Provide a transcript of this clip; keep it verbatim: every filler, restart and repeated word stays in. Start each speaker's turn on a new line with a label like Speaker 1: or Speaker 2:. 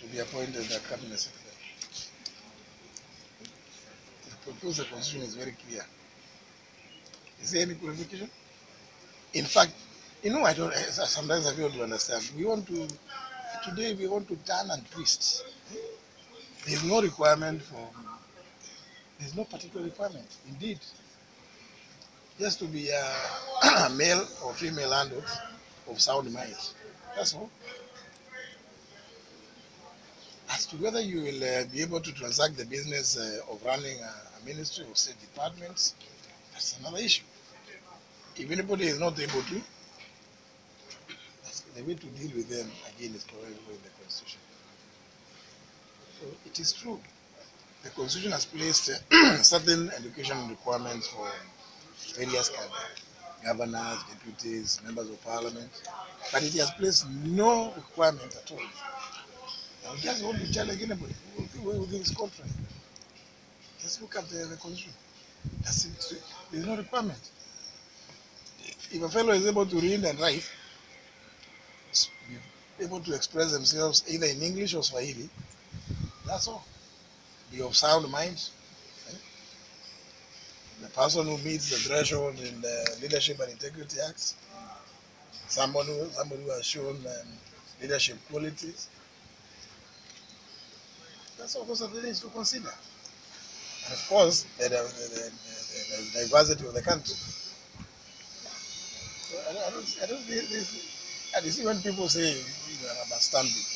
Speaker 1: to be appointed as cabinet secretary. The proposed constitution is very clear. Is there any qualification? In fact, you know, I don't. Sometimes I feel to understand. We want to today. We want to turn and twist. There is no requirement for. There is no particular requirement. Indeed, just to be a male or female adult of sound mind. That's all. As to whether you will uh, be able to transact the business uh, of running a, a ministry or state departments, that's another issue. If anybody is not able to, that's the way to deal with them again is provided in the Constitution. So it is true. The Constitution has placed uh, certain education requirements for various cadres, governors, deputies, members of parliament, but it has placed no requirement at all. I just want to challenge anybody who thinks contrary. Just look at the, the Constitution. That's it. There is no requirement. If a fellow is able to read and write, be able to express themselves either in English or Swahili, that's all. Be of sound mind. Right? The person who meets the threshold in the Leadership and Integrity Acts, somebody who, somebody who has shown um, leadership qualities, that's all those are the things to consider. And of course, the, the, the, the, the diversity of the country. So I, I don't, I don't think this, and you see when people say you are understanding,